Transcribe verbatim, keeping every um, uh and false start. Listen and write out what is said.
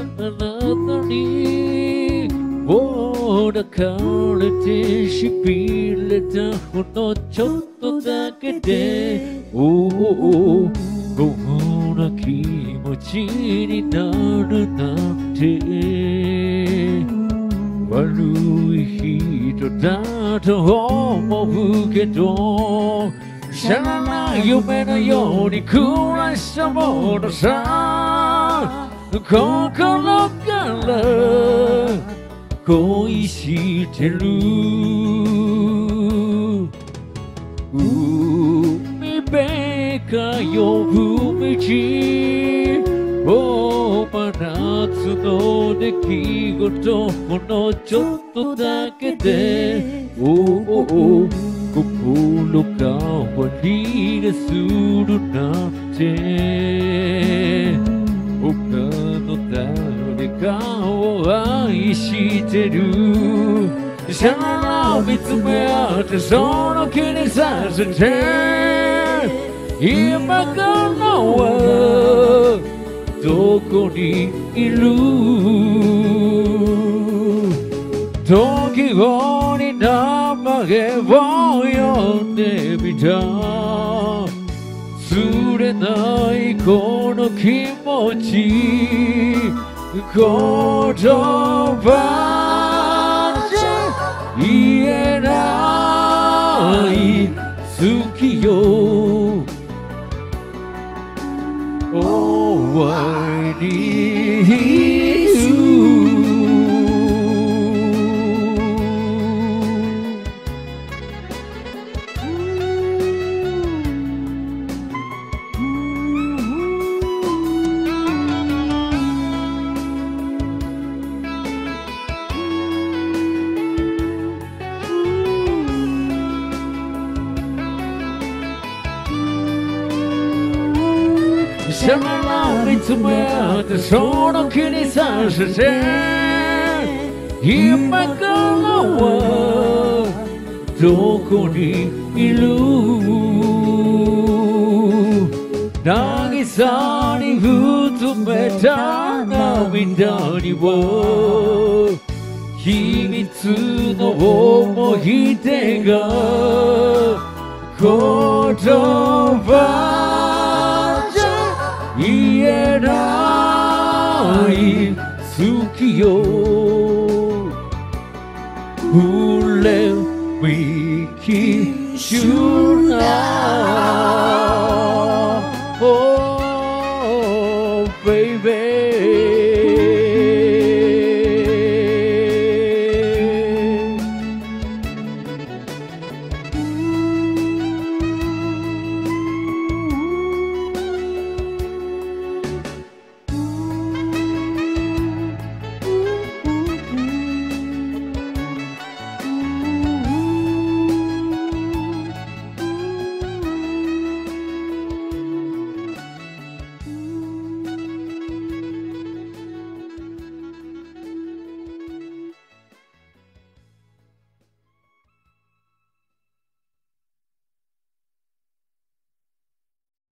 なたにもう抱かれてしびれたほどちょっとだけでおおこんな気持ちになるなんて悪い人だと思うけど知らない夢のように暮らしたものさ心から恋してる海辺か夜道を真夏の出来事ほんのちょっとだけでおお心変わりがするなんて他の誰かを愛してるさら見つめ合ってその気にさせて今からはどこにいる時をに名前を呼んでみた釣れないこの気持ち言葉じゃ言えない好きよ終わりにさら見つめ合ってその気にさせて今からはどこにいる渚にうつめた涙には秘密の思い出が言葉言えない好きよ触れ引きしゅない